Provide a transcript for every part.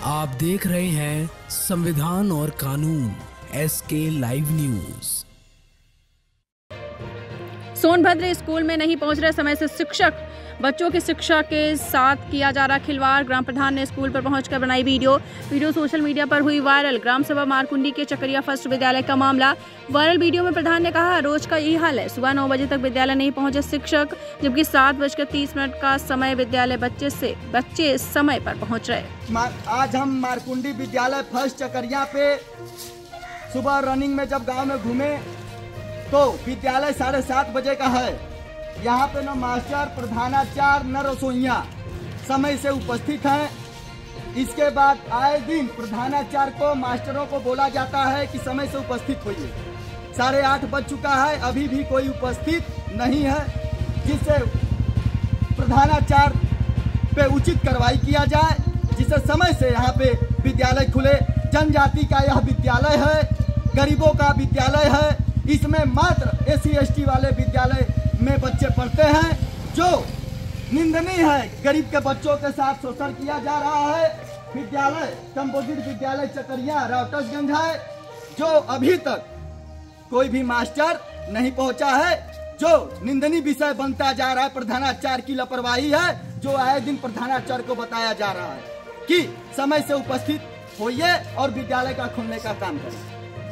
आप देख रहे हैं संविधान और कानून SK live news. Sonbhadra school में नहीं पहुंच रहे समय से शिक्षक, बच्चों की शिक्षा के साथ किया जा रहा खिलवाड़। ग्राम प्रधान ने स्कूल पर पहुंचकर बनाई वीडियो सोशल मीडिया पर हुई वायरल। ग्राम सभा मारकुंडी के चकरिया फर्स्ट विद्यालय का मामला। वायरल वीडियो में प्रधान ने कहा, रोज का यही हाल है। सुबह 9 बजे तक विद्यालय नहीं पहुंचे शिक्षक, जबकि 7:30 का समय विद्यालय बच्चे समय पर पहुँच रहे। आज हम मारकुंडी विद्यालय फर्स्ट चकरिया पे सुबह रनिंग में जब गाँव में घूमे तो विद्यालय 7:30 बजे का है। यहाँ पे न मास्टर, प्रधानाचार्य, न रसोइया समय से उपस्थित हैं। इसके बाद आए दिन प्रधानाचार्य को, मास्टरों को बोला जाता है कि समय से उपस्थित होइए। 8:30 बज चुका है, अभी भी कोई उपस्थित नहीं है, जिससे प्रधानाचार्य पे उचित कार्रवाई किया जाए, जिससे समय से यहाँ पे विद्यालय खुले। जनजाति का यह विद्यालय है, गरीबों का विद्यालय है। इसमें मात्र SC ST वाले विद्यालय में बच्चे पढ़ते हैं, जो निंदनीय है। गरीब के बच्चों के साथ शोषण किया जा रहा है। विद्यालय कंपोजिट विद्यालय चकरिया रावटसगंज है, जो अभी तक कोई भी मास्टर नहीं पहुंचा है, जो निंदनीय विषय बनता जा रहा है। प्रधानाचार्य की लापरवाही है, जो आए दिन प्रधानाचार्य को बताया जा रहा है कि समय से उपस्थित होइए और विद्यालय का खोलने का काम करें।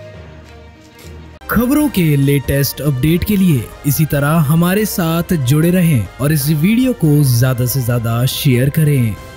खबरों के लेटेस्ट अपडेट के लिए इसी तरह हमारे साथ जुड़े रहें और इस वीडियो को ज्यादा से ज्यादा शेयर करें।